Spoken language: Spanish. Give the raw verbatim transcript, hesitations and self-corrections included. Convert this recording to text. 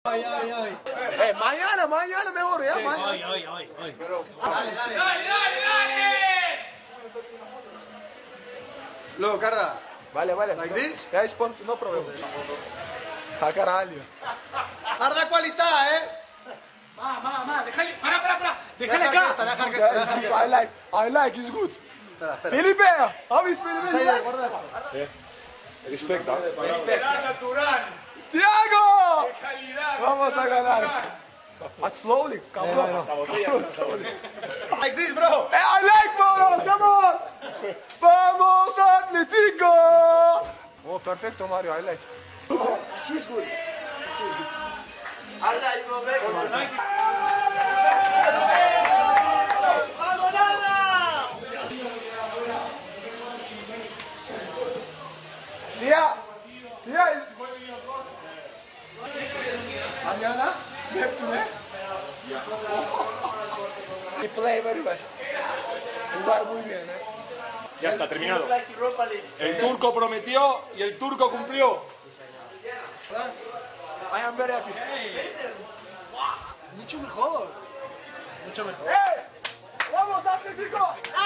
Ay, ay, ay. Eh, mañana, mañana mejor, ya, mañana. Ay, ay, ay, ay. Dale, dale, dale, dale. Lo, Carla. Vale, vale. Like this? Yeah, it's fun. No problem. A caralho. Guarda qualità, eh. Va, va, va, déjale, pará, pará, pará. Déjale acá. Yeah, it's good. I like, I like, it's good. Felipe, how is Felipe? Respecta. Natural. Tiago! Calidad. Vamos a ganar. But slowly, cabrón. Cabrón, slowly. Like this, bro. Hey, I like, bro. Come on. Vamos, Atlético. Oh, perfecto, Mario. I like. She's good. Arda, you go back. Tía, tía. Mañana, Neptune. Y play very well. Jugar muy bien, eh. Ya está, terminado. El turco prometió y el turco cumplió. I am very happy. Mucho mejor. Mucho mejor. ¡Eh! ¡Vamos, Atlético!